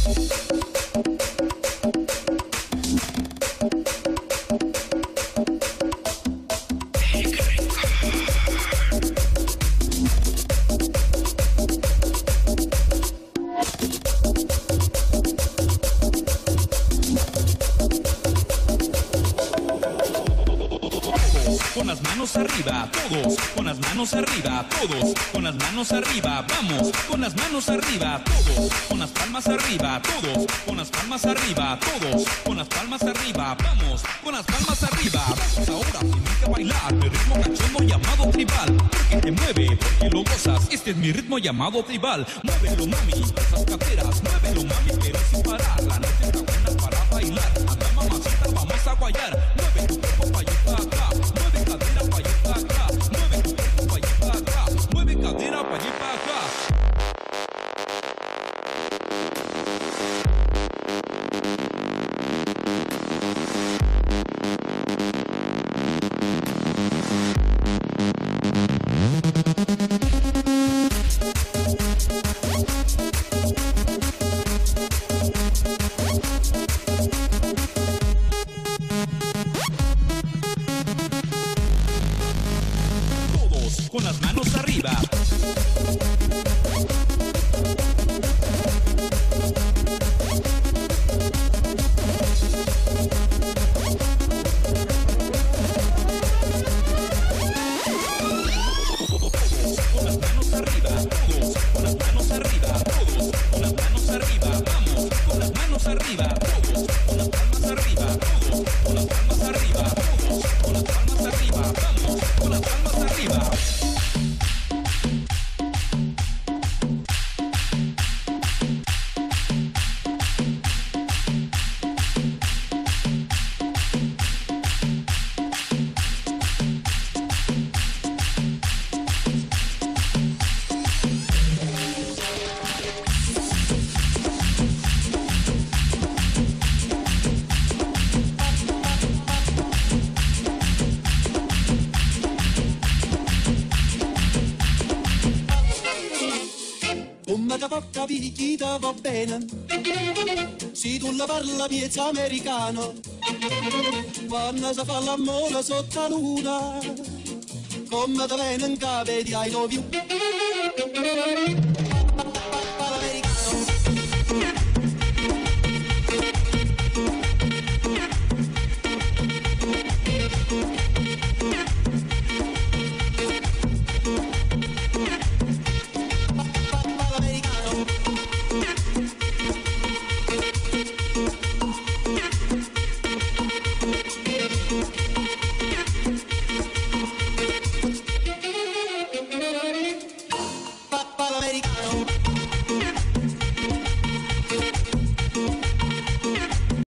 Con las manos arriba, todos, con las manos arriba, todos, con las manos arriba, vamos, con las manos arriba, todos, con las palmas arriba, todos, con las palmas arriba, todos, con las palmas arriba, vamos, con las palmas arriba. Vamos ahora, tienes que bailar, mi ritmo cachondo llamado tribal, porque te mueve, porque lo gozas, este es mi ritmo llamado tribal. Muévelo mami, esas caderas, muévelo mami, pero sin parar, la noche está buena para bailar, anda mamacita, vamos a guayar, mueve tu cuerpo pa' allá pa' acá, mueve cadera pa' allá pa' acá, mueve tu cuerpo pa' allá pa' acá, mueve cadera pa' allá pa' acá. Con las manos arriba. Con las manos arriba, todos, con las manos arriba, todos, con las manos arriba, vamos, con las manos arriba, todos, con las palmas arriba, todos, con las palmas arriba, todos, con las palmas arriba, vamos, con las palmas arriba. Come ti fa capire chi ti va bene, se tu la parla miezza americano, quando si fa l'amore sotto la luna, come ti viene in capo di I love you.